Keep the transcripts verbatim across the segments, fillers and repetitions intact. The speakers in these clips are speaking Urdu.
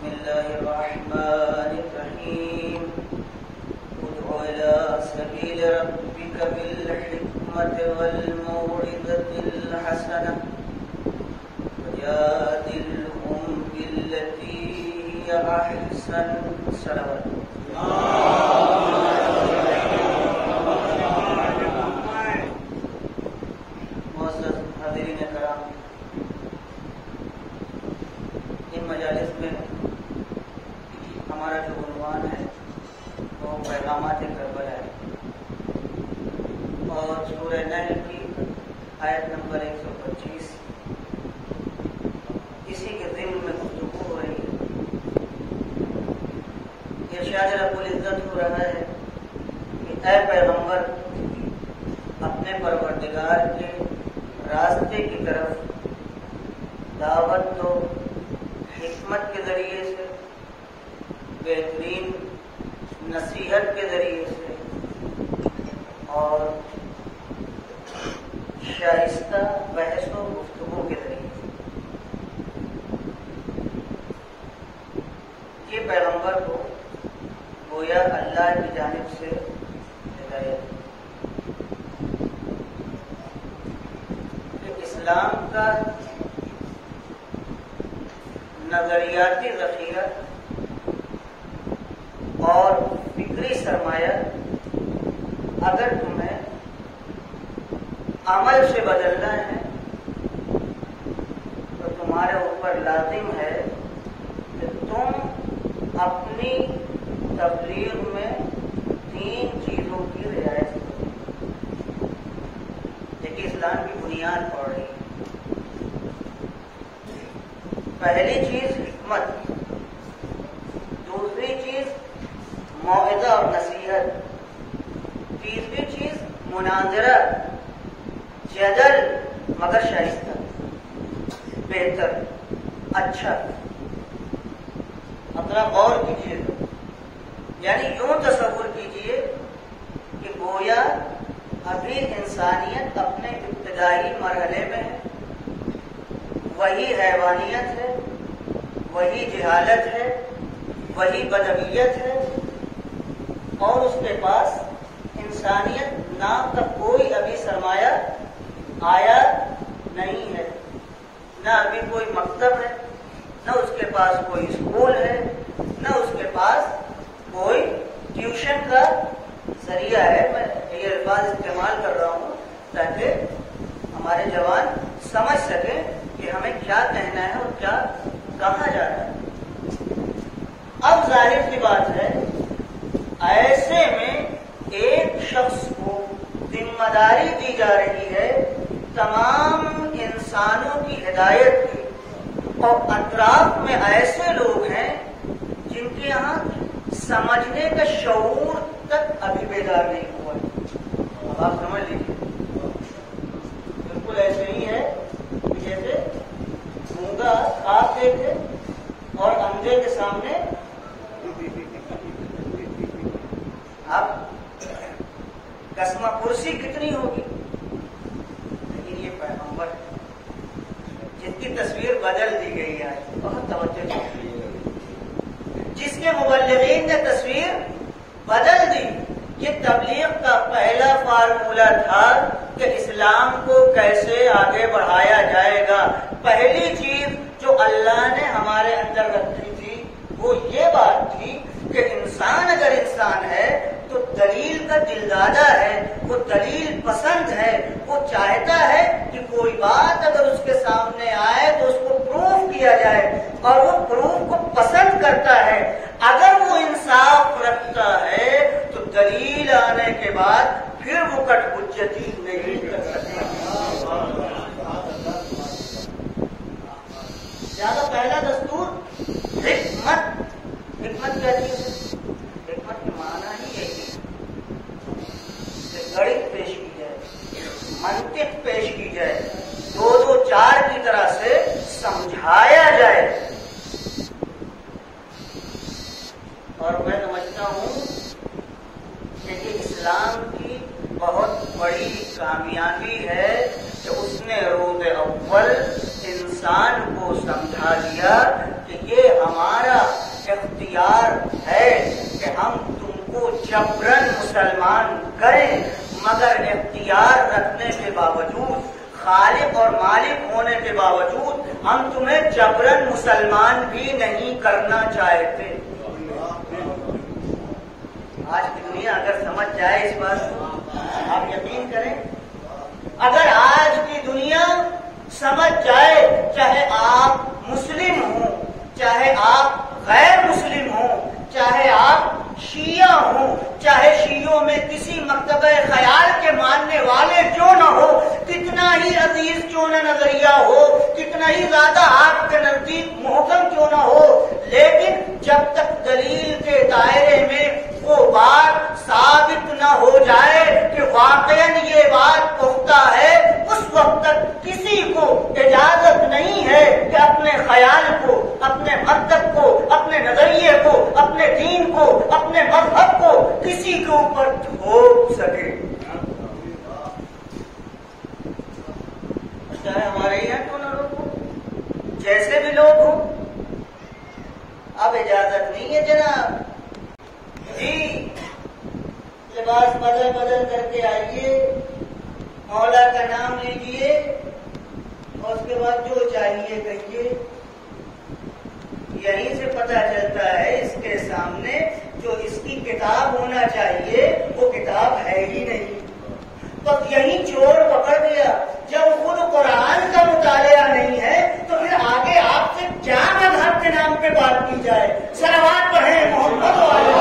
بسم الله الرحمن الرحيم ادع إلى سبيل ربك بالحكمة والموعظة الحسنة وجادلهم بالتي هي أحسن. صلوات معزز حاضرین کرام، ان مجالس میں ہمارا جو عنوان ہے وہ پیغامات کربلا ہے، اور سورہ نحل کی آیت نمبر ایک سو پچیس اسی کے ضمن میں گفتگو ہو رہی ہے. ارشاد رب العزت ہو رہا ہے کہ اے پیغمبر، اپنے پروردگار کے راستے کی طرف دعوت دو، حکمت کے ذریعے سے، بہترین نصیحت کے ذریعے سے اور شائستہ بحث و گفتگو کے ذریعے سے. یہ پیغمبر کو گویا اللہ کی جانب سے ہدایت کہ اسلام کا نظریاتی ذخیرہ اور فکری سرمایہ اگر تمہیں عمل سے بدلنا ہے تو تمہارے اوپر لازم ہے کہ تم اپنی تبلیغ میں تین چیزوں کی رعایت کرو. دیکھیے اسلام کی بنیاد پڑ رہی ہے. پہلی چیز حکمت، دوسری چیز موعظہ اور نصیحت، تیسری چیز مناظرہ، جدل مگر شائستہ، بہتر، اچھا. اپنا غور کیجیے، یعنی یوں تصور کیجیے کہ گویا ابھی انسانیت اپنے ابتدائی مرحلے میں ہے، وہی حیوانیت ہے، وہی جہالت ہے، وہی بدویت ہے، اور اس کے پاس انسانیت نام کا کوئی ابھی سرمایہ آیا نہیں ہے. نہ ابھی کوئی مکتب ہے، نہ اس کے پاس کوئی اسکول ہے، نہ اس کے پاس کوئی ٹیوشن کا ذریعہ ہے. میں یہ الفاظ استعمال کر رہا ہوں تاکہ ہمارے جوان سمجھ سکیں کہ ہمیں کیا کہنا ہے اور کیا کہا جا رہا ہے. اب ظاہر سی بات ہے، ایسے میں ایک شخص کو ذمہ داری دی جا رہی ہے تمام انسانوں کی ہدایت کی، اور اطراف میں ایسے لوگ ہیں جن کے یہاں سمجھنے کا شعور تک ابھی بیدار نہیں ہوا ہے. اب آپ سمجھ لیجیے، بالکل ایسے ہی ہے جیسے گونگا خواب دیکھے اور اندھے کے سامنے اب قسمہ پرسی کتنی ہوگی. لیکن یہ پیغمبر جس کی تصویر بدل دی گئی ہے، بہت توجہ چاہیے، جس کے مبلغین نے تصویر بدل دی. یہ تبلیغ کا پہلا فارمولہ تھا کہ اسلام کو کیسے آگے بڑھایا جائے گا. پہلی چیز جو اللہ نے ہمارے اندر رکھی تھی وہ یہ بات تھی کہ انسان اگر انسان ہے تو دلیل کا دلدادہ ہے، وہ دلیل پسند ہے، وہ چاہتا ہے کہ کوئی بات اگر اس کے سامنے آئے تو اس کو پروف کیا جائے، اور وہ پروف کو پسند کرتا ہے. اگر وہ انصاف رکھتا ہے تو دلیل آنے کے بعد پھر وہ کٹ حجتی نہیں کر سکتا. زیادہ پہلا دستور حکمت. حکمت کیا چیز ہے؟ حکمت کے معنی ہی یہی ہے کہ گڑت پیش کی جائے، منطق پیش کی جائے، دو دو چار کی طرح سے سمجھایا جائے. اور میں سمجھتا ہوں کہ یہ اسلام کی بہت بڑی کامیابی ہے کہ اس نے روز اول انسان کو کو سمجھا دیا کہ یہ ہمارا اختیار ہے کہ ہم تم کو جبرن مسلمان کریں، مگر اختیار رکھنے کے باوجود، خالق اور مالک ہونے کے باوجود ہم تمہیں جبرن مسلمان بھی نہیں کرنا چاہتے۔ آج کی دنیا اگر سمجھ جائے اس بات کو، آپ یقین کریں، اگر آج کی دنیا سمجھ جائے، چاہے آپ مسلم ہوں، چاہے آپ غیر مسلم ہوں، چاہے آپ شیعہ ہوں، چاہے شیعوں میں کسی مکتبہ خیال کے ماننے والے کیوں نہ ہو، کتنا ہی عزیز کیوں نہ نظریہ ہو، کتنا ہی زیادہ آپ کے نزدیک محکم کیوں نہ ہو، لیکن جب تک دلیل کے دائرے میں وہ بات ثابت نہ ہو جائے کہ واقعاً یہ بات پختہ ہے، اس وقت تک کسی کو اجازت نہیں ہے کہ اپنے خیال کو، اپنے مکتب کو، اپنے نظریے کو، اپنے دین کو، اپنے مذہب کو کسی کے اوپر تھوپ سکے، چاہے ہمارے یہاں کیوں نہ لوگ ہوں، جیسے بھی لوگ ہوں۔ اب اجازت نہیں ہے جناب جی، لباس بدل بدل کر کے آئیے، مولا کا نام لیجئے اور اس کے بعد جو چاہیے کہیے۔ یہیں سے پتہ چلتا ہے اس کے سامنے جو اس کی کتاب ہونا چاہیے وہ کتاب ہے ہی نہیں۔ تو یہی چور پکڑ گیا، جب خود قرآن کا مطالعہ نہیں ہے تو پھر آگے آپ سے کیا مذہب کے نام پہ بات کی جائے؟ صلوات پڑھیں محمد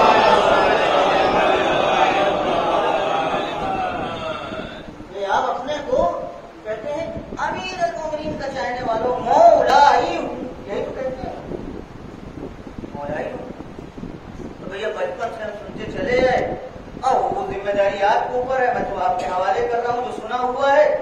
آپ اپنے کو کہتے ہیں امیر المومنین کا چاہنے والوں، مولا ہی ہوں، یہی تو کہتے ہیں مولا ہی ہوں۔ تو بھیا بچپن سے ہم سنتے چلے آئے، اور وہ ذمہ داری آپ کے اوپر ہے، میں تو آپ کے حوالے کر رہا ہوں جو سنا ہوا ہے۔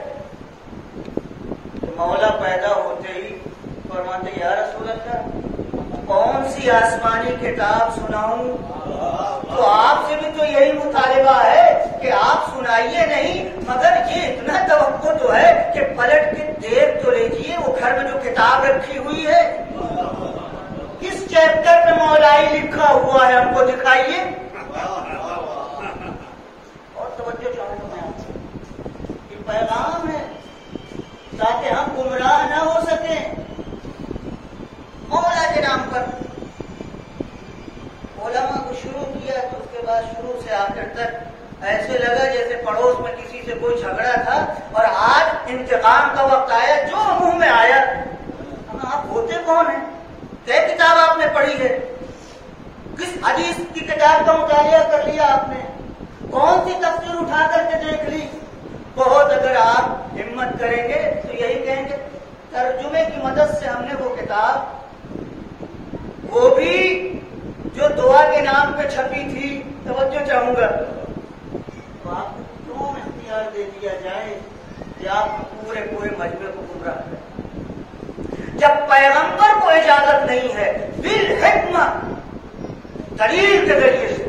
مولا پیدا ہوتے ہی فرماتے یا رسول اللہ کون سی آسمانی کتاب سناؤں؟ تو آپ سے بھی تو یہی مطالبہ ہے کہ آپ سنائیے نہیں، مگر یہ اتنا توقع تو ہے کہ پلٹ کے دیکھ تو لیجیے وہ گھر میں جو کتاب رکھی ہوئی ہے، کس چیپٹر میں مولائی لکھا ہوا ہے ہم کو دکھائیے۔ اور توجہ چاہوں میں آپ سے یہ پیغام ہے تاکہ ہم گمراہ نہ ہو سکیں۔ مولا کے نام پر علماء کو شروع کیا تو اس کے بعد شروع سے آخر تک ایسے لگا جیسے پڑوس میں کسی سے کوئی جھگڑا تھا اور آج انتقام کا وقت آیا، جو منہ میں آیا۔ آپ ہوتے کون ہیں؟ کیا کتاب آپ نے پڑھی ہے؟ کس حدیث کی کتاب کا مطالعہ کر لیا آپ نے؟ کون سی تفسیر اٹھا کر کے دیکھ لی؟ بہت اگر آپ ہمت کریں گے تو یہی کہیں گے ترجمے کی مدد سے ہم نے وہ کتاب، وہ بھی جو دعا کے نام پہ چھپی تھی، توجہ چاہوں گا، تو آپ کو کیوں اختیار دے دیا جائے کہ آپ پورے پورے مجمع کو گمراہ کریں؟ جب پیغمبر کو اجازت نہیں ہے بالحکمت دلیل کے ذریعے سے،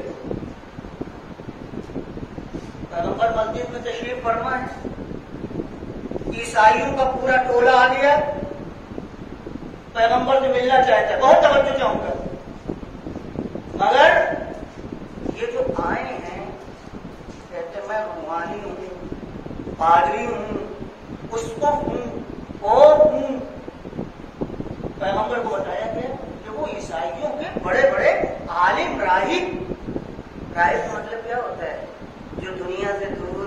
پیغمبر مسجد میں تشریف فرما ہے، عیسائیوں کا پورا ٹولہ آ گیا، پیغمبر سے ملنا چاہتا ہے، بہت توجہ چاہوں گا، مگر یہ جو آئے ہیں کہتے میں روحانی ہوں، پادری ہوں، اسقف ہوں، اور ہوں، پیغمبر کو بتایا گیا کہ وہ عیسائیوں کے بڑے بڑے عالم راہب، راہب کا مطلب کیا ہوتا ہے؟ جو دنیا سے دور،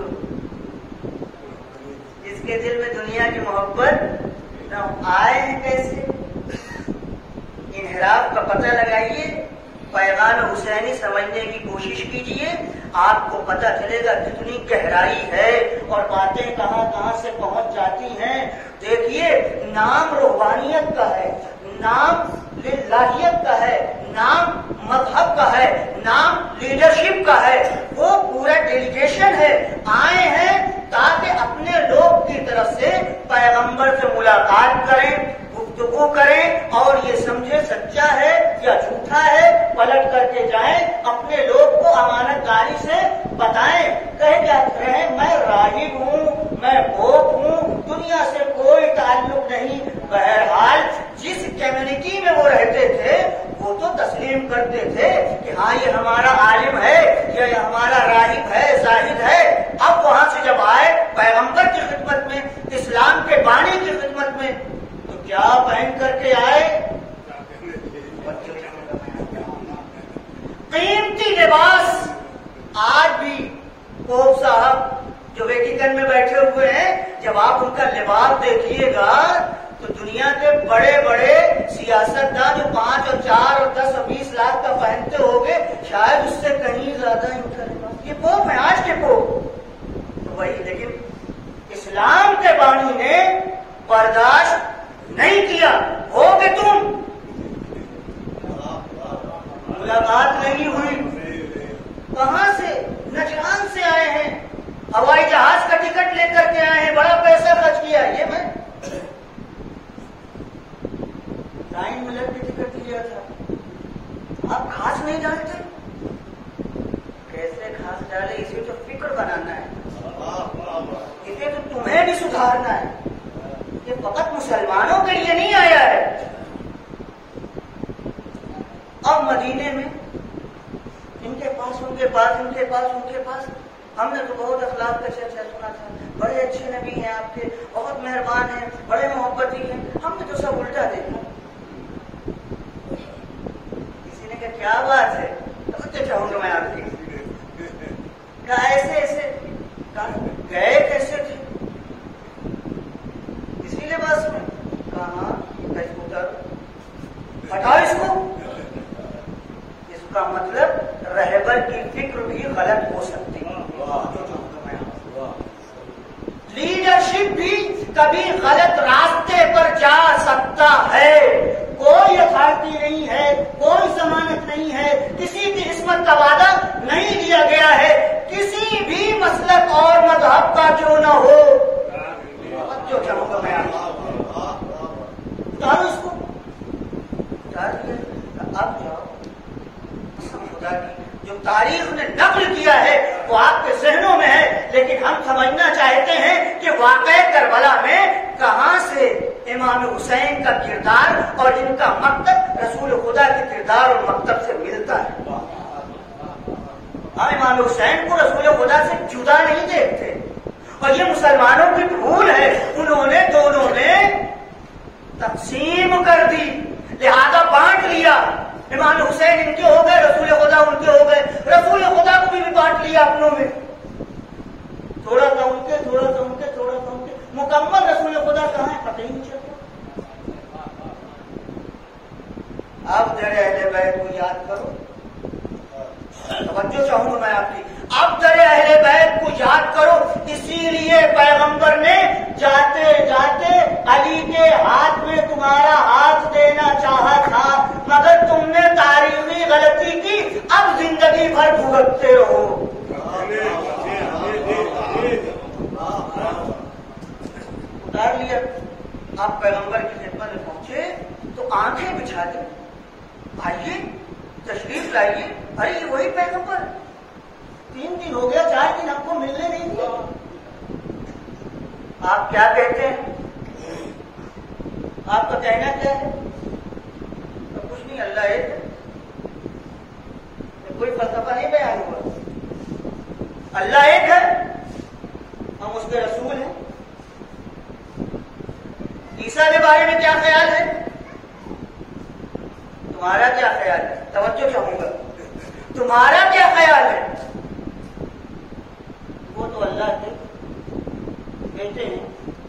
جس کے دل میں دنیا کی محبت نہ آئے ہیں، کیسے انحراف کا پتہ لگائیے، پیغام حسینی سمجھنے کی کوشش کیجئے، آپ کو پتہ چلے گا کتنی گہرائی ہے اور باتیں کہاں کہاں سے پہنچ جاتی ہیں۔ دیکھیے نام روحانیت کا ہے، نام للہیت کا ہے، نام مذہب کا ہے، نام لیڈرشپ کا ہے، وہ پورا ڈیلیگیشن ہے، آئے ہیں تاکہ اپنے لوگ کی طرف سے پیغمبر سے ملاقات کریں، گفتگو کریں اور یہ سمجھے سچا ہے یا جھوٹا ہے، پلٹ کر کے جائیں، اپنے لوگ کو امانت داری سے بتائیں، کہہ کیا رہے میں راہب ہوں، میں پوپ ہوں، دنیا سے کوئی تعلق نہیں۔ بہرحال تسلیم کرتے تھے کہ ہاں یہ ہمارا عالم ہے، یہ ہمارا راہب ہے، زاہد ہے، اب وہاں سے جب آئے پیغمبر کی خدمت میں، اسلام کے بانی کی خدمت میں، تو کیا پہن کر کے آئے؟ قیمتی لباس. آج بھی پوپ صاحب جو ویٹیکن میں بیٹھے ہوئے ہیں، جب آپ ان کا لباس دیکھیے گا تو دنیا کے بڑے بڑے سیاستدان جو پانچ اور چار اور دس اور بیس لاکھ کا پہنتے ہو گے، شاید اس سے کہیں زیادہ ان کا لباس. یہ پوپ ہے آج کے پوپ. تو وہی، لیکن اسلام کے بانی نے برداشت نہیں کیا. ہو کہ تم ملاقات نہیں ہوئی، کہاں سے؟ نجران سے آئے ہیں، ہوائی جہاز کا ٹکٹ لے کر کے آئے ہیں، بڑا پیسہ خرچ کیا. یہ میں نائن ملک بھی ٹکٹ لیا تھا. آپ گھاس نہیں ڈالتے؟ کیسے گھاس ڈالے؟ اسے تو فکر بنانا ہے، اسے تو تمہیں بھی سدھارنا ہے. یہ فقط مسلمانوں کے لیے نہیں آیا ہے. اب مدینے میں ان کے پاس ان کے پاس ان کے پاس ان کے پاس ہم نے تو بہت اخلاق کا چرچا سنا تھا، بڑے اچھے نبی ہیں آپ کے، بہت مہربان ہیں، بڑے محبتی ہیں. ہم نے تو سب الٹا دیکھا. کسی نے کہا کیا بات ہے؟ تو چاہوں گا میں آپ کی. کہا ایسے ایسے. کہا گئے کیسے تھے؟ اسی لباس میں. کہاں؟ ہٹاؤ اس کو. اس کا مطلب رہبر کی فکر بھی غلط ہو سکتی ہے، لیڈرشپ بھی کبھی غلط راستے پر جا سکتا ہے. کوئی اتھارٹی نہیں ہے، کوئی ضمانت نہیں ہے، کسی کی عصمت کا وعدہ نہیں دیا گیا ہے، کسی بھی مسلک اور مذہب کا جو نہ ہو. جو چاہوں گا میں اتارو اس کو. اتار دیا. اب جاؤ خدا کی جو تاریخ نے نقل کیا ہے وہ آپ کے ذہنوں میں ہے، لیکن ہم سمجھنا چاہتے ہیں کہ واقع کربلا میں کہاں سے امام حسین کا کردار اور ان کا مکتب رسول خدا کے کردار اور مکتب سے ملتا ہے. ہم امام حسین کو رسول خدا سے جدا نہیں دیکھتے، اور یہ مسلمانوں کی بھول ہے. انہوں نے دونوں نے تقسیم کر دی، لہذا بانٹ لیا. امام حسین ان کے ہو گئے، رسول خدا ان کے ہو گئے. رسول خدا کو بھی, بھی بانٹ لیا اپنوں میں، تھوڑا سا ان کے، تھوڑا سا ان کے، تھوڑا سا ان کے. مکمل رسول خدا کہاں ہے پتہ ہی نہیں چلتا. اب در اہل بیت کو یاد کرو. توجہ چاہوں گا میں آپ کی. اب در اہل بیت کو یاد کرو. اسی لیے پیغمبر نے جاتے جاتے علی کے ہاتھ میں تمہارا ہاتھ دینا چاہا تھا، مگر تم نے تاریخی غلطی کی. اب زندگی بھر بھگتتے رہو. اتار لیا. آپ پیغمبر کی خدمت میں پہنچے تو آنکھیں بچھا دی. آئیے تشریف لائیے. ارے یہ وہی پیغمبر، تین دن ہو گیا، چار دن ہم کو ملنے نہیں دیا. آپ کیا کہتے ہیں؟ آپ کا کہنا کیا ہے؟ تو کچھ نہیں، اللہ ایک ہے. کوئی فلسفہ نہیں بیان ہوا. اللہ ایک ہے، ہم اس کے رسول ہیں. عیسیٰ کے بارے میں کیا خیال ہے؟ تمہارا کیا خیال ہے؟ توجہ چاہوں گا. تمہارا کیا خیال ہے؟ وہ تو اللہ کے بیٹے ہیں،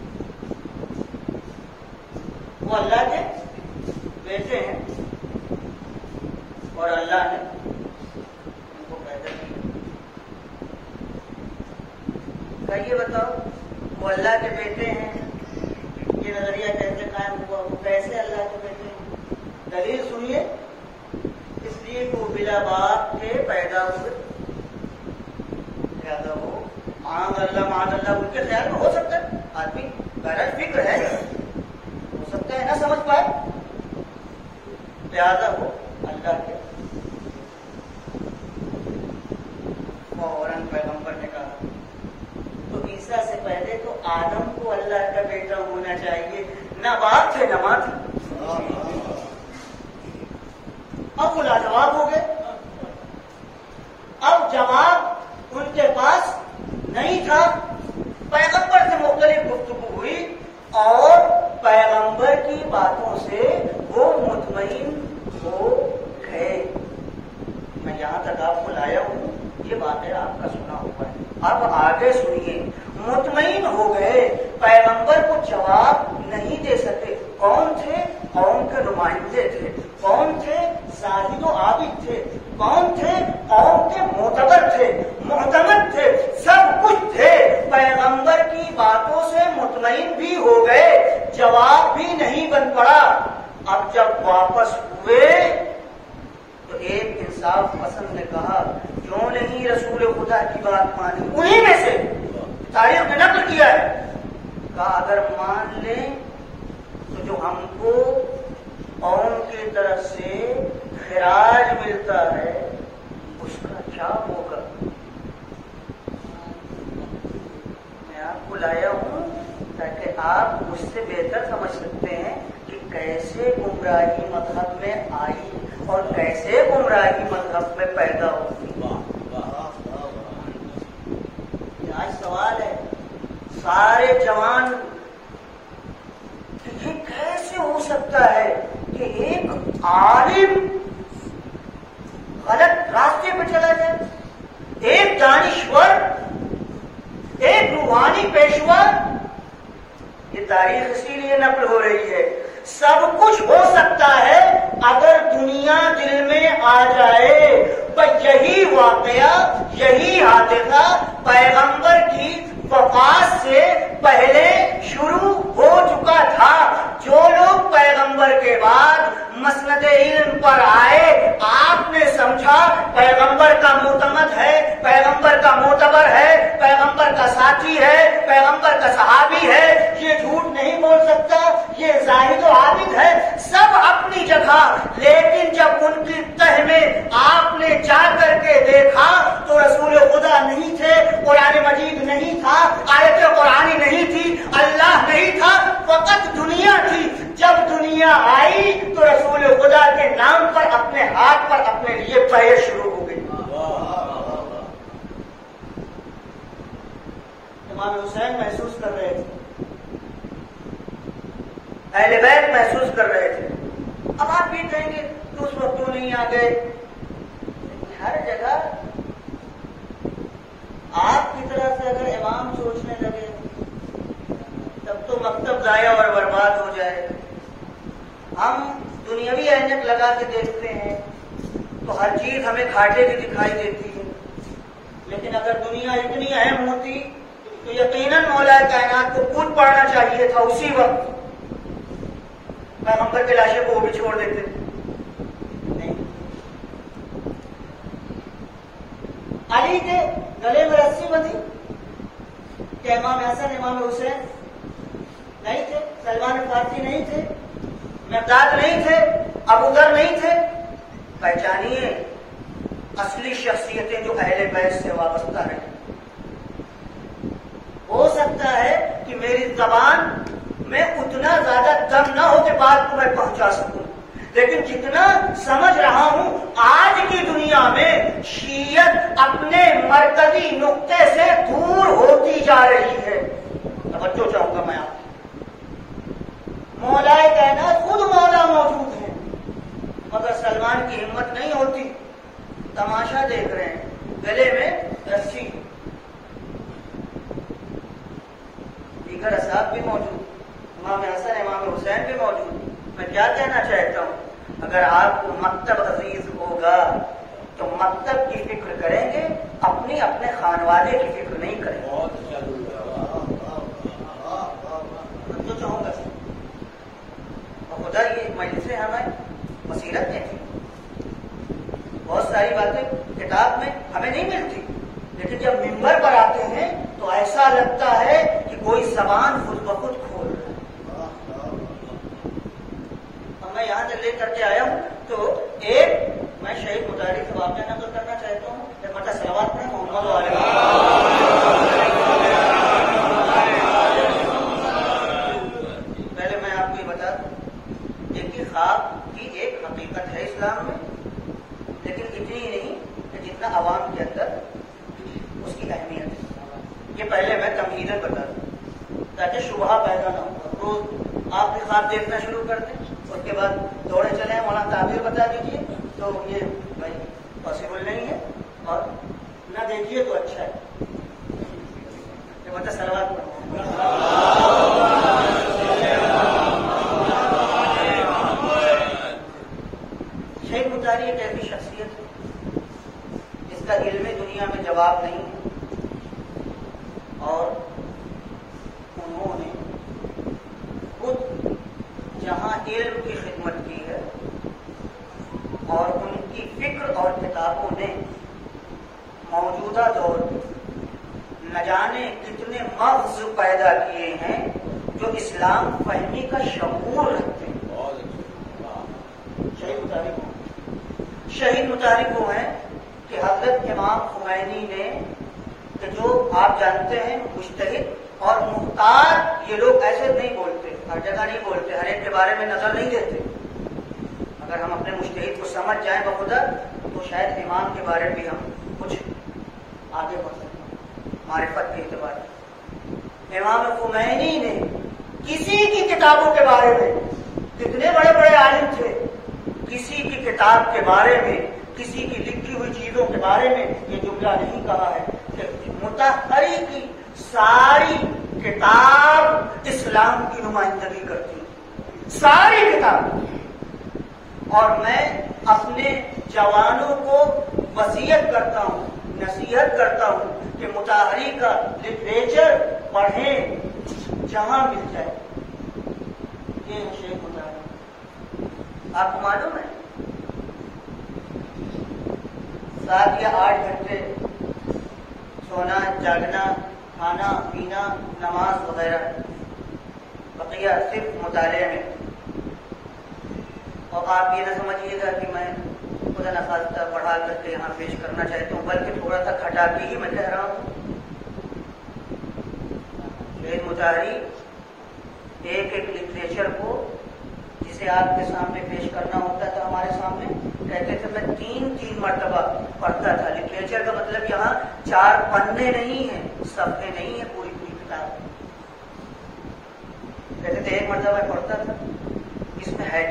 وہ اللہ کے بیٹے ہیں، اور اللہ نے ان کو پیدا کیا. کیا یہ بتاؤ وہ اللہ کے بیٹے ہیں، یہ نظریہ کیسے قائم ہوا؟ وہ کیسے اللہ کے بیٹے ہیں؟ دلیل سنیے. اس لیے وہ بلا باپ کے پیدا ہوئے. پیدا ہو معاذ اللہ معاذ اللہ ان کے خیال میں ہو سکتا ہے، آدمی غیر فکر ہے، ہو سکتا ہے نہ سمجھ پائے. پیدا ہو اللہ کے. فوراً پیغمبر نے کہا تو عیسیٰ سے پہلے تو آدم کو اللہ کا بیٹا ہونا چاہیے. نہ باپ تھے نہ ماں تھے. اب کو لاجواب ہو گئے. اب جواب ان کے پاس نہیں تھا. پیغمبر سے مختلف گفتگو ہوئی اور پیغمبر کی باتوں سے وہ مطمئن ہو گئے. میں یہاں تک آپ کو لایا ہوں, یہ واقعہ آپ کا سنا ہوا ہے. اب آگے سنیے. مطمئن ہو گئے, پیغمبر کو جواب نہیں دے سکے. کون تھے؟ قوم کے نمائندے تھے. کون تھے؟ زاہد و عابد تھے. کون تھے؟ قوم کے معتبر تھے, معتمد تھے, سب کچھ تھے. پیغمبر کی باتوں سے مطمئن بھی ہو گئے, جواب بھی نہیں بن پڑا. اب جب واپس ہوئے تو ایک انصاف پسند نے کہا, کیوں نہیں رسول خدا کی بات مانی؟ انہی میں سے تاریخ نے نقل کیا ہے. کہا اگر مان لیں تو جو ہم کو قوم کی طرف سے خراج ملتا ہے اس کا کیا ہوگا؟ میں آپ کو لایا ہوں تاکہ آپ مجھ سے بہتر سمجھ سکتے ہیں کہ کیسے گمراہی مذہب میں آئی اور کیسے گمراہی مذہب میں پیدا ہوئی. آج سوال ہے سارے جوان کہ یہ کیسے ہو سکتا ہے کہ ایک عالم غلط راستے پہ چلا جائے, ایک دانشور, ایک روحانی پیشوا. یہ تاریخ اسی لیے نقل ہو رہی ہے. سب کچھ ہو سکتا ہے اگر دنیا دل میں آ جائے. پر یہی واقعہ, یہی حادثہ پیغمبر کی وفات سے پہلے شروع ہو چکا تھا. جو لوگ پیغمبر کے بعد مسند علم پر آئے, آپ نے سمجھا پیغمبر کا معتمد ہے, پیغمبر کا معتبر ہے, پیغمبر کا ساتھی ہے, پیغمبر کا صحابی ہے, یہ جھوٹ نہیں بول سکتا, یہ زاہد و عابد ہے, سب اپنی جگہ. لیکن جب ان کی تہ میں آپ نے جا کر کے دیکھا تو رسول خدا نہیں تھے, قرآن مجید نہیں تھا, آیت قرآنی نہیں تھی, اللہ نہیں تھا, فقط دنیا تھی. جب دنیا آئی تو رسول خدا کے نام پر اپنے ہاتھ پر اپنے لیے پیر شروع ہو گئی. امام حسین محسوس کر رہے تھے, اہل بیت محسوس کر رہے تھے. اب آپ بھی کہیں گے کہ اس وقت کیوں نہیں آ گئے؟ ہر جگہ آپ کی طرح سے اگر امام سوچنے لگے تب تو مکتب ضائع اور برباد ہو جائے. ہم دنیاوی اینک لگا کے دیکھتے ہیں تو ہر چیز ہمیں گھاٹے کی دکھائی دیتی ہے, لیکن اگر دنیا اتنی اہم ہوتی تو یقیناً مولا کائنات کو کود پڑنا چاہیے تھا اسی وقت. پیغمبر کے لاشے کو وہ بھی چھوڑ دیتے نہیں. علی کے گلے میں رسی بندھی کہ امام حسن امام حسین نہیں تھے, سلمان فارسی نہیں تھے, مقداد نہیں تھے, ابو ذر نہیں تھے. پہچانیے اصلی شخصیتیں جو اہل بیت سے وابستہ ہیں. ہو سکتا ہے کہ میری زبان میں اتنا زیادہ دم نہ ہو کہ بات کو میں پہنچا سکوں, لیکن جتنا سمجھ رہا ہوں آج کی دنیا میں شیعت اپنے مرکزی نقطے سے دور ہوتی جا رہی ہے. توجہ چاہوں گا میں آپ کی. مولا کائنات خود مولا موجود ہے مگر سلمان کی ہمت نہیں ہوتی. تماشا دیکھ رہے ہیں, گلے میں رسی, دیگر اصحاب بھی موجود, امام حسن امام حسین بھی موجود. میں کیا کہنا چاہتا ہوں, اگر آپ کو مکتب عزیز ہوگا تو مکتب کی فکر کریں گے, اپنی اپنے خانوادے کی فکر نہیں کریں گے. تو چاہوں گا اور خدا یہ مجلسیں ہمیں بصیرت دیتی. بہت ساری باتیں کتاب میں ہمیں نہیں ملتی, لیکن جب ممبر پر آتے ہیں تو ایسا لگتا ہے کہ کوئی زبان خود بخود کھول رہا ہے. اب میں یہاں تک لے کر کے آیا ہوں تو ایک میں شہید مطالعے سے واقعہ نقل کرنا چاہتا ہوں. ایک مرتبہ صلوات پڑھیں محمد علیہ. پہلے میں آپ کو یہ بتا دوں, ایک ہی خواب کی ایک حقیقت ہے اسلام میں, لیکن اتنی ہی نہیں کہ جتنا عوام کے اندر اس کی اہمیت ہے. یہ پہلے میں تمہیدن بتا دوں تاکہ شبہ پیدا نہ ہو. روز آپ بھی خواب دیکھنا شروع کر دیں, اس کے بعد دوڑے چلیں مولانا تعبیر بتا دیجیے, تو یہ بھائی پاسبل نہیں ہے, اور نہ دیکھیے تو اچھا ہے. یہ بتا سلوات پڑھو. شیخ مطاری ایک ایسی شخصیت ہے جس کا علم دنیا میں جواب نہیں ہے, اور انہوں نے خود جہاں علم کی خدمت کی ہے اور ان کی فکر اور کتابوں نے موجودہ دور نہ جانے کتنے مغز پیدا کیے ہیں جو اسلام فہمی کا شعور رکھتے ہیں. شہید مطالب شہید مطالب وہ ہیں کہ حضرت امام خمینی نے, کہ جو آپ جانتے ہیں مجتہد اور محتاط, یہ لوگ ایسے نہیں بولتے, ہر جگہ نہیں بولتے, ہر ایک کے بارے میں نظر نہیں دیتے. اگر ہم اپنے مجتہد کو سمجھ جائیں بخدا تو شاید امام کے بارے میں ہم کچھ آگے بڑھ سکتے ہیں معرفت کے اعتبار سے. امام خمینی نے کسی کی کتابوں کے بارے میں, کتنے بڑے بڑے عالم تھے, کسی کی کتاب کے بارے میں, کسی کی لکھی ہوئی چیزوں کے بارے میں یہ جملہ نہیں کہا ہے کہ مطہری کی ساری کتاب اسلام کی نمائندگی کرتی ہے, ساری کتاب. اور میں اپنے جوانوں کو وصیت کرتا ہوں, نصیحت کرتا ہوں کہ مطہری کا لٹریچر پڑھیں جہاں مل جائے. یہ شیخ مطہری. آپ کو معلوم ہے سات یا آٹھ گھنٹے سونا, جاگنا, کھانا پینا, نماز وغیرہ, بقیہ صرف مطالعے میں. اور آپ یہ نہ سمجھیے گا کہ میں خدا نخواستہ پڑھا کر کے یہاں پیش کرنا چاہتا ہوں, بلکہ تھوڑا سا کھٹا کے ہی میں کہہ رہا ہوں. شہید مطہری ایک ایک لٹریچر کو جسے آپ کے سامنے پیش کرنا ہوتا تھا ہمارے سامنے, کہتے تھے میں تین تین مرتبہ پڑھتا تھا. لٹریچر کا مطلب یہاں چار پنے نہیں ہیں, صفحے نہیں ہیں, پوری پوری کتاب. کہتے تھے ایک مرتبہ میں پڑھتا تھا, اس میں ہے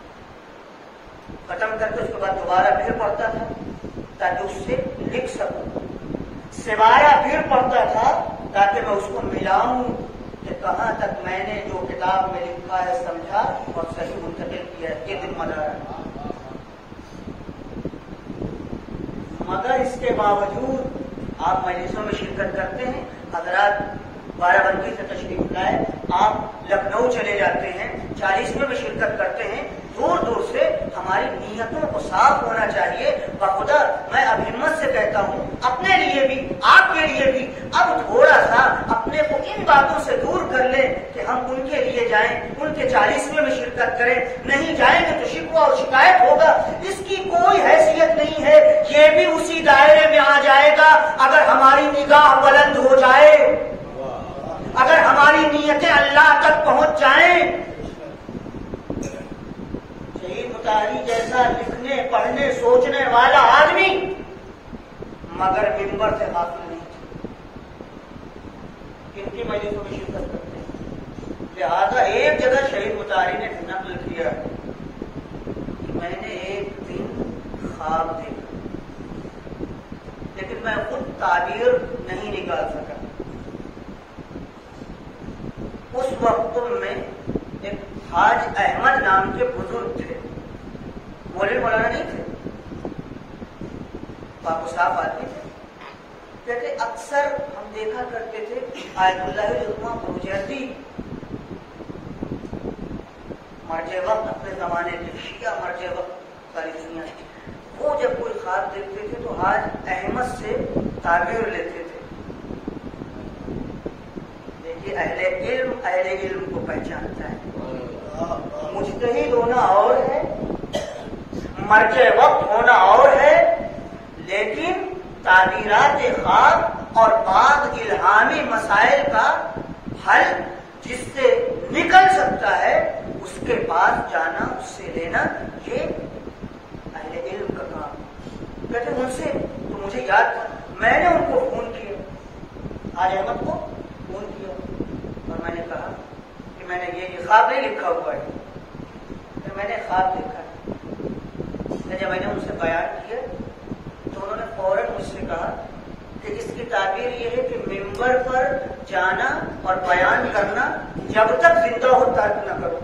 ختم کر کے اس کے بعد دوبارہ پھر پڑھتا تھا تاکہ اس سے لکھ سکوں, سوایہ پھر پڑھتا تھا تاکہ میں اس کو ملاؤں کہ کہاں تک میں نے جو کتاب میں لکھا ہے سمجھا اور صحیح منتقل کیا ہے. یہ ذمہ دار ہے. مگر اس کے باوجود آپ مجلسوں میں شرکت کرتے ہیں, حضرات بارہ بنکی سے تشریف لائے, آپ لکھنؤ چلے جاتے ہیں, چالیسویں میں شرکت کرتے ہیں. دور دور سے ہماری نیتوں کو صاف ہونا چاہیے. بخدا میں اب ہمت سے کہتا ہوں, اپنے لیے بھی آپ کے لیے بھی, اب تھوڑا سا اپنے کو ان باتوں سے دور کر لیں کہ ہم ان کے لیے جائیں, ان کے چالیسویں میں شرکت کریں. نہیں جائیں گے تو شکوہ اور شکایت ہوگا. اس کی کوئی حیثیت نہیں ہے. یہ بھی اسی دائرے میں آ جائے گا اگر ہماری نگاہ بلند ہو جائے, اگر ہماری نیتیں اللہ تک پہنچ جائیں. مطہری جیسا لکھنے پڑھنے سوچنے والا آدمی مگر منبر سے غافل نہیں تھا. ان کی مجلسوں میں شرکت کرتے ہیں. لہذا ایک جگہ شہید مطہری نے نقل کیا کہ میں نے ایک دن خواب دیکھا, لیکن میں خود تعبیر نہیں نکال سکا. اس وقت میں ایک حاج احمد نام کے بزرگ تھے, مولوی مولانا نہیں تھے, پاک و صاف آدمی تھے. کہتے اکثر ہم دیکھا کرتے تھے آیت اللہ العظمیٰ بروجردی مرجع وقت, اپنے زمانے کے شیعہ مرجع وقت ساری دنیا کی, وہ جب کوئی خواب دیکھتے تھے تو حاج احمد سے تعبیر لیتے تھے. دیکھیے اہل علم اہل علم کو پہچانتا ہے. مجتہد ہونا اور ہے, مرجع وقت ہونا اور ہے, لیکن تعبیرات خواب اور بعض الہامی مسائل کا حل جس سے نکل سکتا ہے اس کے پاس جانا, اس سے لینا, یہ اہل علم کا کام. کہتے ان سے تو مجھے یاد تھا، میں نے ان کو فون کیا، حاج احمد کو فون کیا، اور میں نے کہا کہ میں نے یہ خواب نہیں لکھا ہوا ہے، میں نے خواب دیکھا ہے۔ جب میں نے ان سے بیان کیا تو انہوں نے فوراً مجھ سے کہا کہ اس کی تعبیر یہ ہے کہ ممبر پر جانا اور بیان کرنا جب تک زندہ ہو ترک نہ کرو۔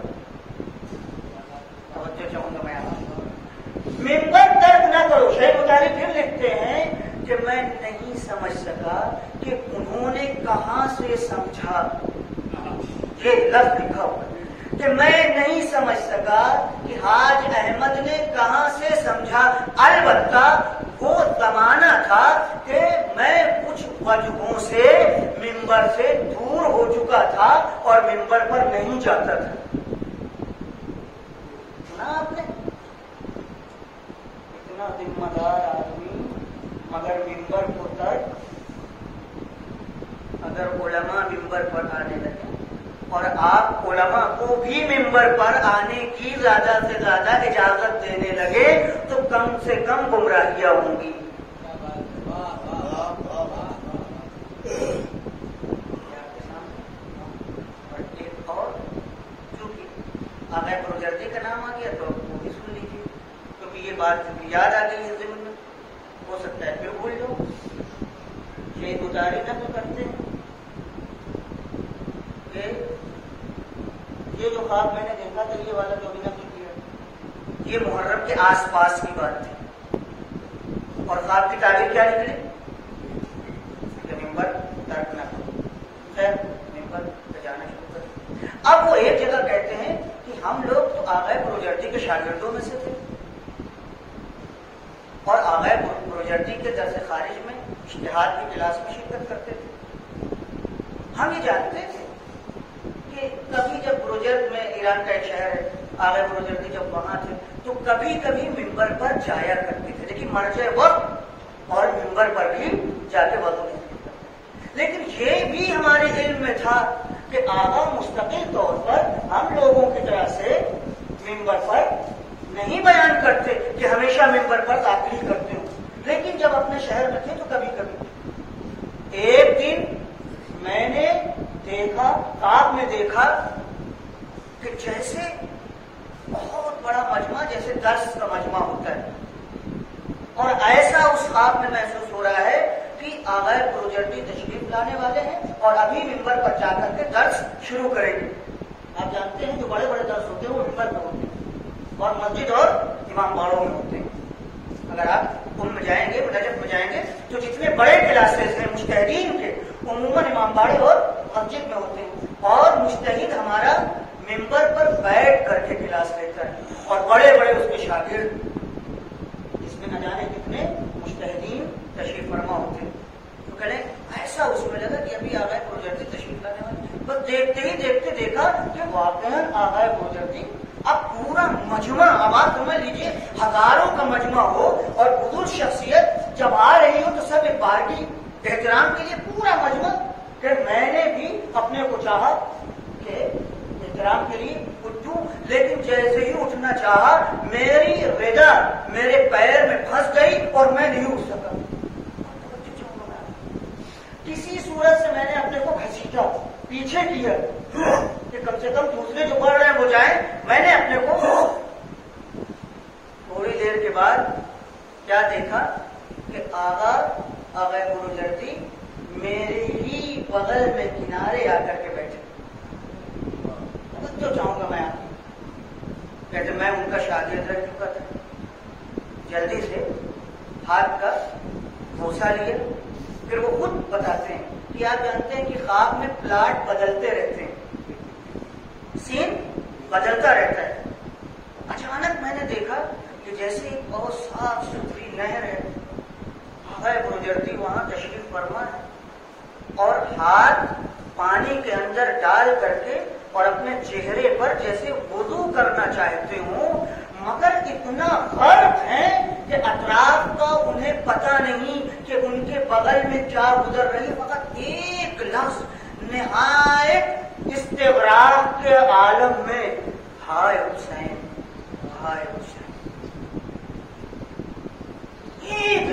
توجہ چاہوں گا میں آپ ممبر ترک نہ کرو۔ شیخ بخاری پھر لکھتے ہیں کہ میں نہیں سمجھ سکا کہ انہوں نے کہاں سے سمجھا، یہ لفظ لکھا ہوا کہ میں نہیں سمجھ سکا کہ حاج احمد نے کہاں سے سمجھا، البتہ وہ زمانہ تھا کہ میں کچھ وجہوں سے ممبر سے دور ہو چکا تھا اور ممبر پر نہیں جاتا تھا۔ سنا آپ نے؟ اتنا ذمہ دار آدمی مگر ممبر کو ترک، اگر علماء ممبر پر آنے لگے اور آپ علماء کو بھی ممبر پر آنے کی زیادہ سے زیادہ اجازت دینے لگے تو کم سے کم گمراہیاں ہوں گی۔ اور چونکہ آغا پروجردی کا نام آ گیا تو وہ بھی سن لیجیے، کیونکہ یہ بات یاد آ گئی ہے ذہن میں، ہو سکتا ہے پھر بھول جاؤ۔ یہ گزاری نقل کرتے ہیں کہ یہ جو خواب میں نے دیکھا تھا، یہ والا جو بھی نقل کیا، یہ محرم کے آس پاس کی بات تھی، اور خواب کی تعبیر کیا نکلی کہ ممبر ترک نہ کرو، خیر ممبر پہ جانا شروع کر۔ اب وہ ایک جگہ کہتے ہیں کہ ہم لوگ تو آغا پروجردی کے شاگردوں میں سے تھے اور آغا پروجردی کے درس خارج میں اجتہاد کی کلاس میں شرکت کرتے تھے۔ ہم یہ جانتے تھے کہ کبھی جب پروجرد میں، ایران کا ایک شہر ہے، آغا پروجردی جب وہاں تھے تو کبھی کبھی ممبر پر جایا کرتے تھے، لیکن مرجع وقت اور ممبر پر بھی جا کے وضو نہیں کرتے۔ لیکن یہ بھی ہمارے علم میں تھا کہ آغا مستقل طور پر ہم لوگوں کی طرح سے ممبر پر نہیں بیان کرتے کہ ہمیشہ ممبر پر داخل کرتے ہوں، لیکن جب اپنے شہر میں تھے تو کبھی کبھی۔ ایک دن میں نے دیکھا، خواب میں دیکھا کہ جیسے بہت بڑا مجمع، جیسے درس کا مجمع ہوتا ہے، اور ایسا اس خواب میں محسوس ہو رہا ہے کہ آغا پروجردی تشریف لانے والے ہیں اور ابھی ممبر پر جا کر کے درس شروع کریں گے۔ آپ جانتے ہیں جو بڑے بڑے درس ہوتے ہیں وہ ممبر پر ہوتے ہیں اور مسجد اور امام باڑوں میں ہوتے ہیں۔ اگر آپ ان میں جائیں گے، نجف میں جائیں گے تو جتنے بڑے کلاسز ہیں مجتہدین کے، عموماً امام باڑے اور مسجد میں ہوتے ہیں، اور مجتہد ہمارا ممبر پر بیٹھ کر کے کلاس لیتا ہے اور بڑے بڑے اس کے شاگرد، جس میں نہ جانے کتنے مجتہدین تشریف فرما ہوتے ہیں۔ تو کہنے ایسا اس میں لگا کہ ابھی آغا پروجردی تشریف لانے والے، بس دیکھتے ہی دیکھتے دیکھا کہ واقعاً آغا پروجردی اب پورا مجمع، اب آپ سمجھ لیجیے ہزاروں کا مجمع ہو اور بزرگ شخصیت جب آ رہی ہو تو سب ایک بار کی احترام کے لیے پورا مجمع، کہ میں نے بھی اپنے کو چاہا کہ احترام کے لیے اٹھوں، لیکن جیسے ہی اٹھنا چاہا میری ردا میرے پیر میں پھنس گئی اور میں نہیں اٹھ سکا۔ کسی صورت سے میں نے اپنے کو گھسیٹا، پیچھے کیا کہ کم سے کم دوسرے جو پڑھ رہے ہیں وہ جائیں، میں نے اپنے کو۔ تھوڑی دیر کے بعد کیا دیکھا کہ آغا آغا پروجردی میرے ہی بغل میں کنارے آ کر کے بیٹھے۔ تو چاہوں گا میں آپ کہتے میں ان کا شاگرد رہ چکا تھا، جلدی سے ہاتھ کا بوسہ لیا، پھر وہ خود بتاتے ہیں کہ آپ جانتے ہیں کہ خواب میں پلاٹ بدلتے رہتے ہیں، سین بدلتا رہتا ہے۔ اچانک میں نے دیکھا کہ جیسے ایک بہت صاف ستھری نہر ہے، آغا پروجردی وہاں تشریف فرما ہے اور ہاتھ پانی کے اندر ڈال کر کے اور اپنے چہرے پر جیسے وضو کرنا چاہتے ہوں، مگر اتنا غرق ہے کہ اطراف کا انہیں پتہ نہیں کہ ان کے بغل میں کیا گزر رہی، فقط ایک لفظ نہایت استغراق کے عالم میں، ہائے حسین ہائے حسین، ایک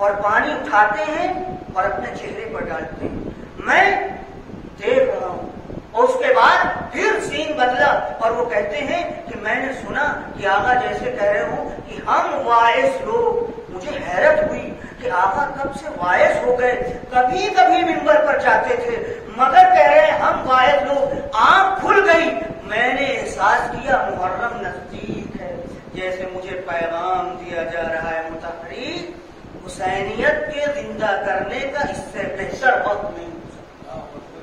اور پانی اٹھاتے ہیں اور اپنے چہرے پر ڈالتے ہیں. میں دیکھ رہا ہوں. اور اس کے بعد پھر سین بدلا اور وہ کہتے ہیں کہ میں نے سنا کہ آقا جیسے کہہ رہے ہوں کہ ہم واعظ لوگ. مجھے حیرت ہوئی کہ آقا کب سے واعظ ہو گئے. کبھی کبھی منبر پر جاتے تھے مگر کہہ رہے ہیں ہم واعظ لوگ. آنکھ کھل گئی. میں نے احساس کیا محرم نزدیک ہے. جیسے مجھے پیغام دیا جا رہا ہے متحری حسینیت کے زندہ کرنے کا اس سے بہتر وقت نہیں ہو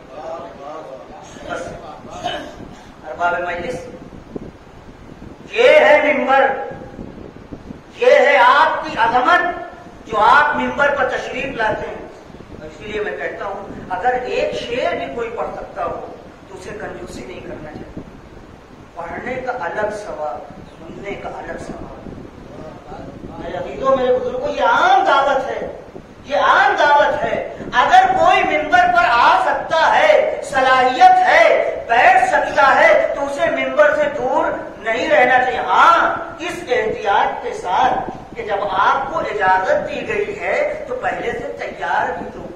سکتا. ارباب مجلس یہ ہے منبر, یہ ہے آپ کی عظمت جو آپ منبر پر تشریف لاتے ہیں. اسی لیے میں کہتا ہوں اگر ایک شعر بھی کوئی پڑھ سکتا ہو تو اسے کنجوسی نہیں کرنا چاہیے. پڑھنے کا الگ ثواب, سننے کا الگ ثواب. میرے عزیزوں میرے بزرگوں یہ عام دعوت ہے, یہ عام دعوت ہے. اگر کوئی منبر پر آ سکتا ہے, صلاحیت ہے, بیٹھ سکتا ہے تو اسے منبر سے دور نہیں رہنا چاہیے. ہاں اس احتیاط کے ساتھ کہ جب آپ کو اجازت دی گئی ہے تو پہلے سے تیار بھی تو ہو.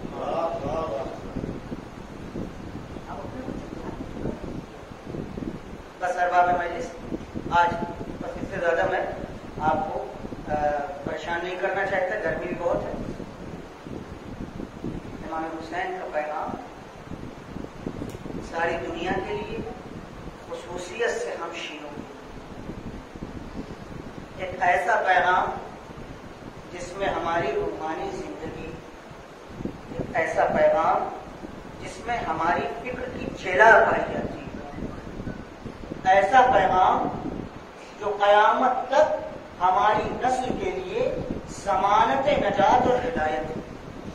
بس ارباب مجلس آج بس اس سے زیادہ میں آپ کو پریشان نہیں کرنا چاہتا. گرمی بھی بہت ہے. امام حسین کا پیغام ساری دنیا کے لیے خصوصیت سے ہم شیعوں ایک ایسا پیغام جس میں ہماری روحانی زندگی, ایک ایسا پیغام جس میں ہماری فکر کی چلا پائی جاتی ہے, ایسا پیغام جو قیامت تک ہماری نسل کے لیے ضمانت نجات اور ہدایت ہے.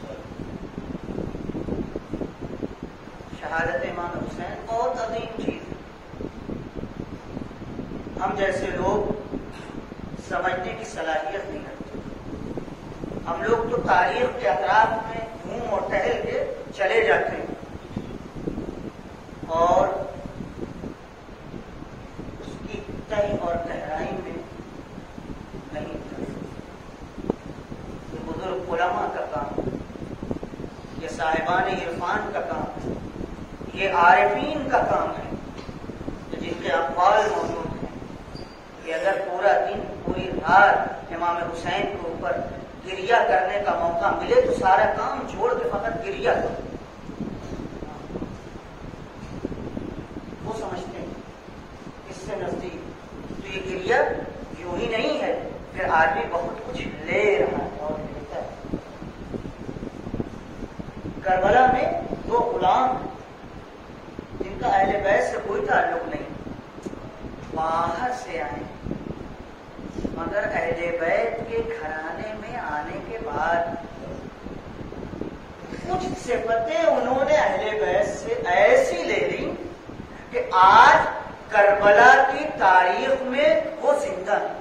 شہادت امام حسین بہت عظیم چیز ہے. ہم جیسے لوگ سمجھنے کی صلاحیت نہیں رکھتے. ہم لوگ تو تاریخ کے اطراف میں گھوم اور ٹہل کے چلے جاتے ہیں اور اس کی تہ اور گہرائی میں نہیں اترتے. یہ بزرگ علماء کا کام ہے, یہ صاحبان عرفان کا کام ہے, یہ عارفین کا کام ہے جن کے اقوال موجود ہیں کہ اگر پورا دن پوری رات امام حسین کے اوپر گریہ کرنے کا موقع ملے تو سارا کام چھوڑ کے فقط گریہ کرو. وہ سمجھتے ہیں اس سے نزدیک تو یہ گریہ یوں ہی نہیں ہے, پھر آدمی بہت کچھ لے رہا ہے اور لیتا ہے. کربلا میں دو غلام جن کا اہل بیت سے کوئی تعلق نہیں, باہر سے آئے مگر اہل بیت کے گھرانے میں آنے کے بعد کچھ صفتیں انہوں نے اہل بیت سے ایسی لے لی کہ آج کربلا کی تاریخ میں وہ زندہ ہے.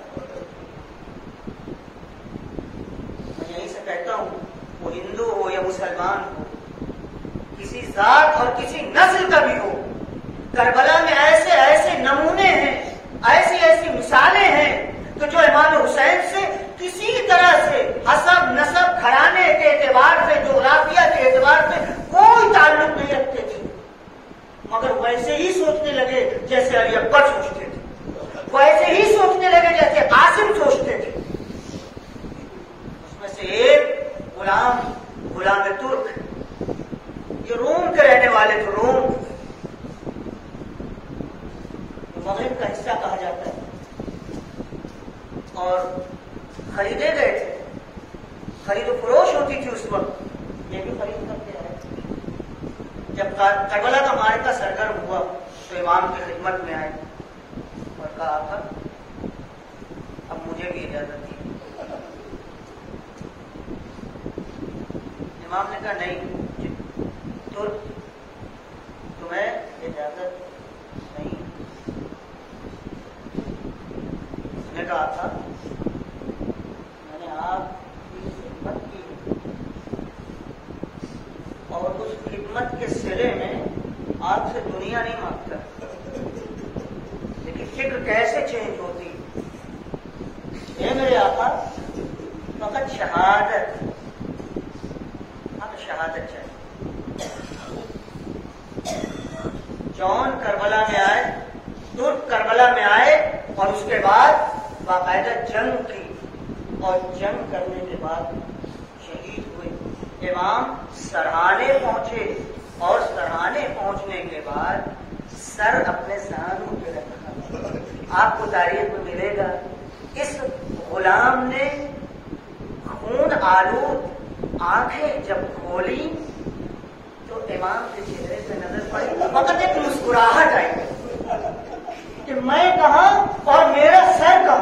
میں یہیں سے کہتا ہوں وہ ہندو ہو یا مسلمان ہو, کسی ذات اور کسی نسل کا بھی ہو, کربلا میں ایسے ایسے نمونے ہیں, ایسی ایسی مثالیں ہیں کہ جو امام حسین سے کسی طرح سے حسب نسب گھرانے کے اعتبار سے, جغرافیہ کے اعتبار سے کوئی تعلق نہیں رکھتے تھے, مگر ویسے ہی سوچنے لگے جیسے علی اکبر سوچتے تھے, ویسے ہی سوچنے لگے جیسے قاسم سوچتے تھے. اس میں سے ایک غلام غلام ترک, یہ روم کے رہنے والے تھے. روم مغرب کا حصہ کہا جاتا ہے, اور خریدے گئے تھے. خرید و فروش ہوتی تھی اس وقت, یہ بھی خرید کرتے آئے. جب کربلا کا معرکہ سرگرم ہوا تو امام کی خدمت میں آئے اور کہا آقا اب مجھے بھی اجازت دی. امام نے کہا نہیں, تو تمہیں اجازت نہیں. اس نے کہا تھا میں نے آپ کی خدمت کی اور اس خدمت کے صلے میں آپ سے دنیا نہیں مانگتا, لیکن فکر کیسے چینج ہوتی. اے میرے آقا فقط شہادت شہادت چاہیے. جون کربلا میں آئے، ترک کربلا میں آئے اور اس کے بعد باقاعدہ جنگ کی اور جنگ کرنے کے بعد شہید ہوئے. امام سرحانے پہنچے اور سرحانے پہنچنے کے بعد سر اپنے سانوں پہ رکھا. آپ کو تاریخ میں ملے گا اس غلام نے خون آلود آنکھیں جب کھولی تو امام کے چہرے پہ نظر پڑی، فقط ایک مسکراہٹ آئی کہ میں کہاں اور میرا سر کہاں.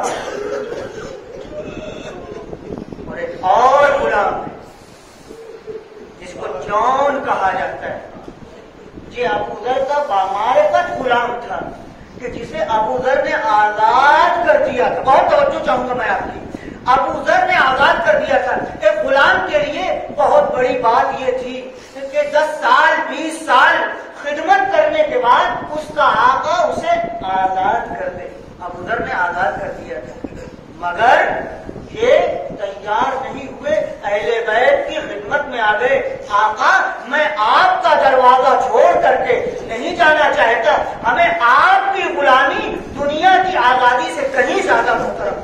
اور ایک اور غلام ہے جس کو جون کہا جاتا ہے، یہ ابو ذر کا بامعرفت غلام تھا کہ جسے ابو ذر نے آزاد کر دیا تھا. بہت توجہ چاہوں گا میں آپ کی. ابو ذر نے آزاد کر دیا تھا. ایک غلام کے لیے بہت بڑی بات یہ تھی کہ دس سال بیس سال خدمت کرنے کے بعد اس کا آقا اسے آزاد کر دے. ابو ذر نے آزاد کر دیا تھا، مگر یہ تیار نہیں ہوئے، اہل بیت کی خدمت میں آ گئے. آقا میں آپ کا دروازہ چھوڑ کر کے نہیں جانا چاہتا، ہمیں آپ کی غلامی دنیا کی آزادی سے کہیں زیادہ محترم.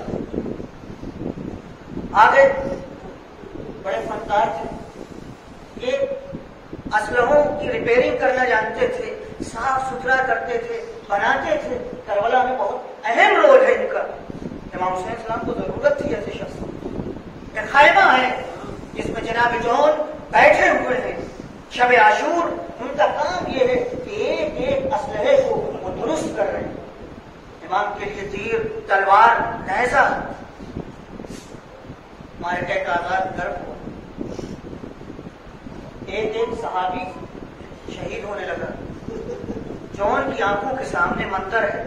آگے بڑے فنکار تھے، یہ اسلحوں کی ریپیئرنگ کرنا جانتے تھے، صاف ستھرا کرتے تھے، بناتے تھے. کربلا میں بہت اہم رول ہے ان کا. امام حسین السلام کو ضرورت تھی ایسے شخص. ایک خیمہ ہے جس میں جناب جون بیٹھے ہوئے ہیں. شب عاشور ان کا کام یہ ہے کہ ایک ایک اسلحے کو وہ درست کر رہے ہیں. امام کے لیے تیر، تلوار، نیزہ. مارکے کا آزاد گرم ہو، ایک ایک صحابی شہید ہونے لگا. جون کی آنکھوں کے سامنے منظر ہے.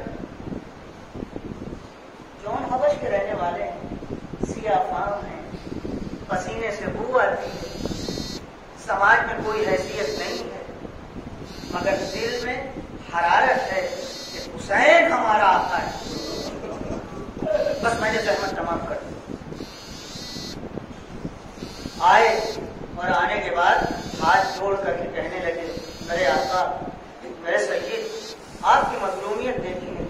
جون حبش کے رہنے والے ہیں، سیاہ فام ہیں، پسینے سے بو آتی ہے، سماج میں کوئی حیثیت نہیں ہے، مگر دل میں حرارت ہے کہ حسین ہمارا آقا ہے. بس میں نے زحمت تمام کر دی. آئے اور آنے کے بعد ہاتھ جوڑ کر کے کہنے لگے، میرے آقا، میرے سید، آپ کی مظلومیت دیکھی ہے،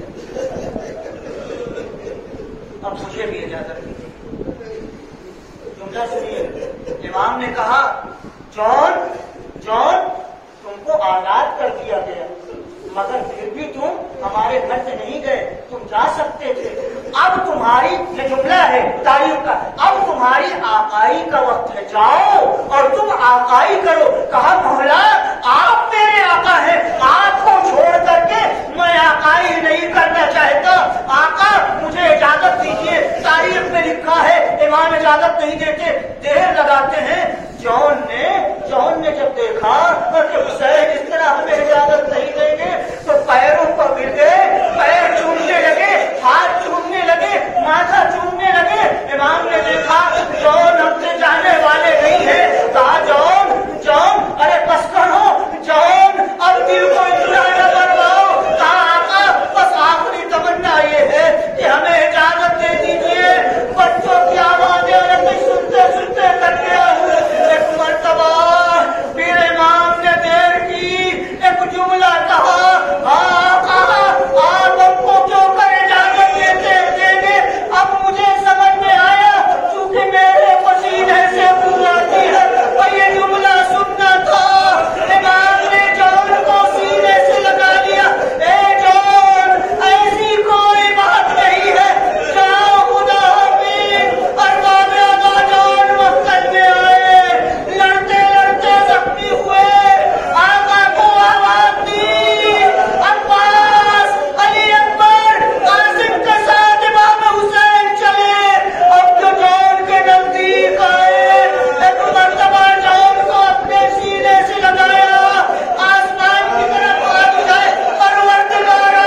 اب مجھے بھی اجازت دیجیے. جملہ سنیے. امام نے کہا، جون جون تم کو آزاد کر دیا گیا، مگر پھر بھی تم ہمارے گھر سے نہیں گئے، تم جا سکتے تھے. اب تمہاری، یہ جملہ ہے تاریخ کا، اب تمہاری آقائی کا وقت ہے، جاؤ اور تم آقائی کرو. کہا، مولا آپ میرے آقا ہیں، آپ کو چھوڑ کر کے میں آقائی نہیں کرنا چاہتا. آقا مجھے اجازت دیجیے. تاریخ میں لکھا ہے امام اجازت نہیں دیتے، دیر لگاتے ہیں. جون نے جون نے جب دیکھا کہ حسین اس طرح ہمیں اجازت نہیں دیں گے تو پیروں پر گر گئے، پیر چومنے لگے، ہاتھ چومنے لگے، ماتھا چومنے لگے. امام نے دیکھا جون ہم سے جانے والے نہیں ہیں. کہا، جون جون ارے بس کرو جون، اب دل کو اتنا نہ کرواؤ. کہا، آقا بس آخری تمنا یہ ہے کہ ہمیں اجازت دے دیجیے. بچوں کی آوازیں سنتے سنتے کر کے ایک مرتبہ پھر امام نے دیر کی، ایک جملہ کہا، آقا آپ ہم کو کیوں کر اجازت دیتے دیں گے؟ اب مجھے سمجھ میں آیا کیونکہ میرے پسینے سے بو آتی ہے اور یہ جملہ سننا تھا. امام نے جون کو سینے سے لگا لیا. اے جون، ایسی کوئی بات نہیں ہے، جاؤ خدا حافظ. اور باب آقا جون مقتل میں آئے، لڑتے لڑتے زخمی ہوئے. آقا کو آواز دی، عباس، علی اکبر، قاسم کے ساتھ امام حسین چلے. اب جو جون کے نزدیک آئے، ایک مرتبہ جون کو اپنے سینے سے لگایا، آسمان کی طرف آگ جائے. پروردگارا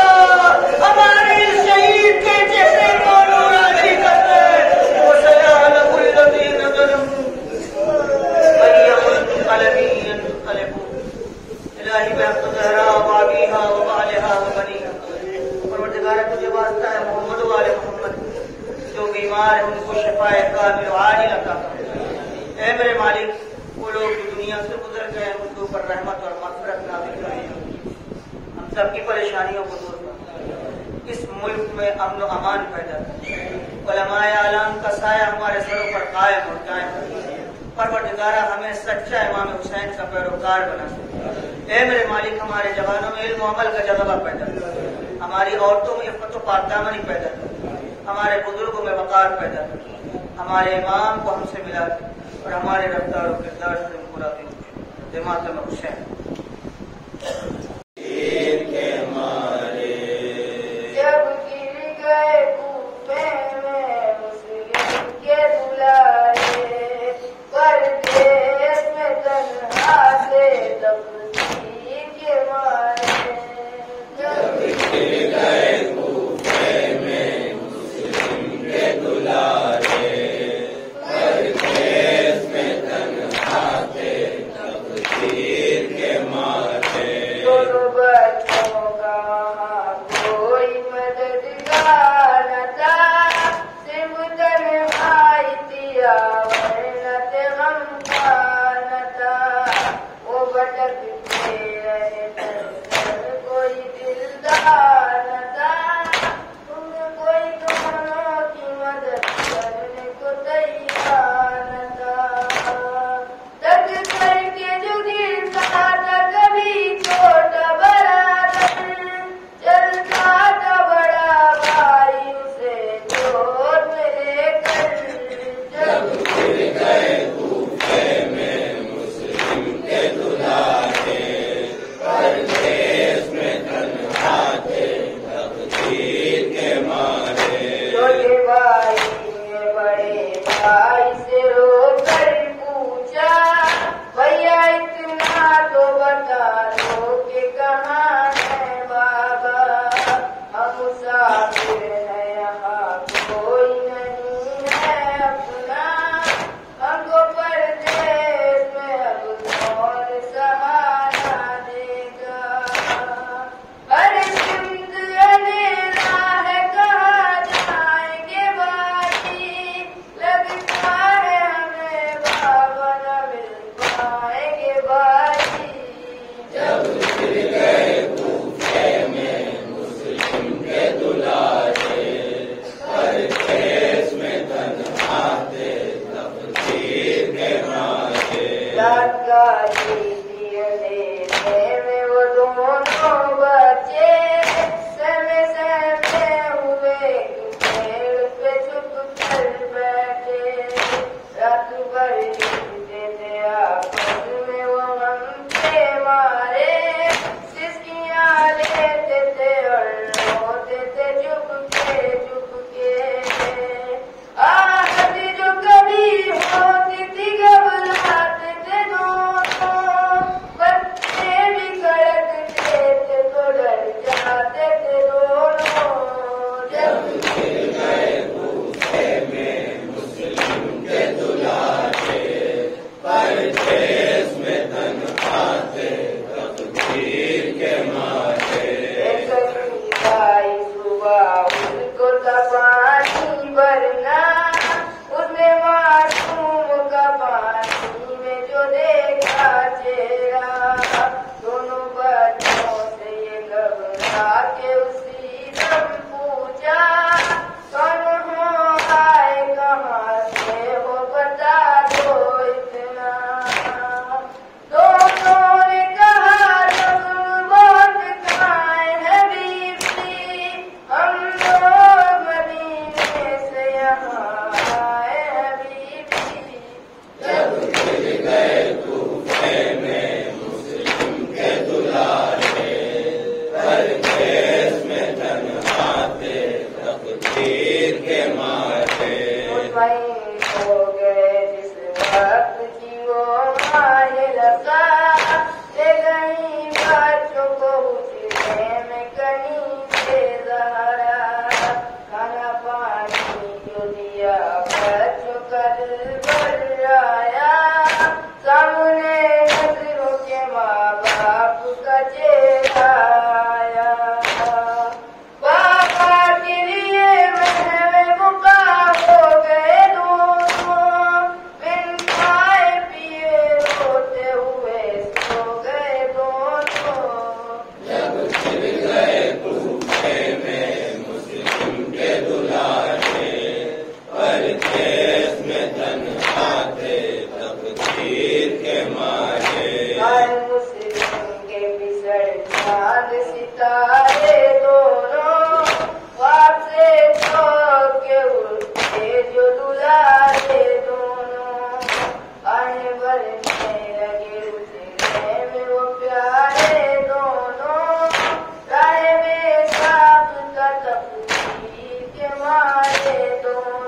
ہمارے شہید کے چہرے کو نورانی کر دے. وسيعلم الذين ظلموا أي منقلب ينقلبون. الہی بحق زہرا وابیہا وبالہا وبنیہا. پروردگارہ تجھے واسطہ ہے محمد والے محمد، جو بیمار ہیں ان کو شفاء کامل و عاجل عطا فرما. اے میرے مالک، وہ لوگ جو دنیا سے گزر گئے ان کے اوپر رحمت اور مغفرت نازل کریں، ہم سب کی پریشانیوں کو دور کر، اس ملک میں امن و امان پیدا کر، علماء اعلام کا سایہ ہمارے سروں پر قائم اور قائم، پروردگارہ ہمیں سچا امام حسین کا پیروکار بنا سکے۔ اے میرے مالک، ہمارے جوانوں میں علم و عمل کا جذبہ پیدا کر، ہماری عورتوں میں عفت و پاک دامنی پیدا کر، ہمارے بزرگوں میں وقار پیدا کر، ہمارے امام کو ہم سے ملا کر اور ہمارے رفتار و کردار سے پورا دن ماتم حسین۔ جب گر گئے کوفے میں مسلم کے دلارے، پردیس میں تنہا تھے تقدیر کے مارے۔ جب گر گئے کوفے میں مسلم کے دلارے، پردیس میں تنہا تھے تقدیر کے کے مارے دو